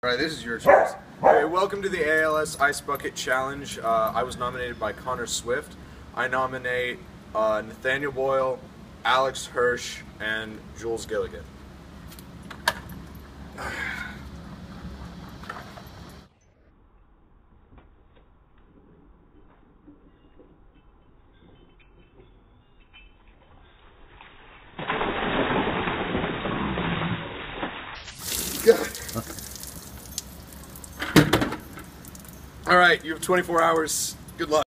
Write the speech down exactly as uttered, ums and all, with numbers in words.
Alright, this is your choice. Okay, welcome to the A L S Ice Bucket Challenge. Uh, I was nominated by Connor Swift. I nominate uh, Nathaniel Boyle, Alex Hirsch, and Jules Gilligan. Alright, you have twenty-four hours. Good luck.